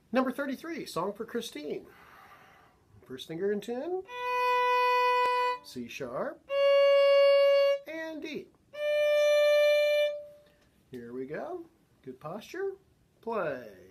Number 33, Song for Christine. First finger in tune, C sharp, and D. Here we go. Good posture. Play.